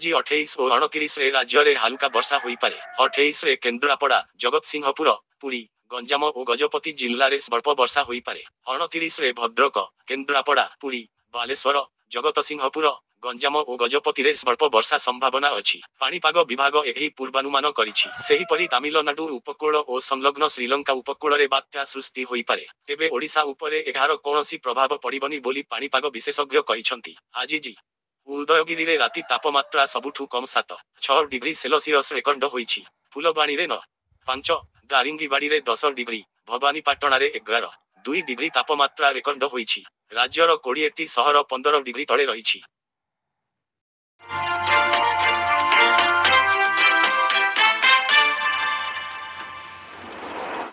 आज 28 और 29 रे राज्य रे हालुका वर्षा होई पारे। 28 रे केन्द्रापड़ा, जगतसिंहपुर, पुरी, गंजाम और गजपति जिल्ला रे स्वल्प वर्षा होई पारे। 29 रे भद्रक, केन्द्रापड़ा, पुरी, बालेश्वर, जगतसिंहपुर, गंजाम और गजपति रे स्वल्प वर्षा संभावना अछि। पाणीपाग विभाग एही पूर्वानुमान करिछि। सेहीपरि तामिलनाडु उपकूल और संलग्न श्रीलंका उपकूल रे बात्या सृष्टि होई पारे। तेबे ओडिशा उपरे एହାର कोनोसी प्रभाव पड़िबनी बोली पाणीपाग विशेषज्ञ कहिसंती। आज जी उदयगिरी रे राति तापमात्रा सबुठु कम 7.6 डिग्री सेल्सियस रेकर्ड होईछि। फुलबाणी रे 9.5, दारिंगीबाड़ी रे 10 डिग्री, भवानीपाटना रे 11.2 डिग्री तापमात्रा रेकर्ड होईछि। राज्यर 20टी सहर 15 डिग्री तले रहिछि।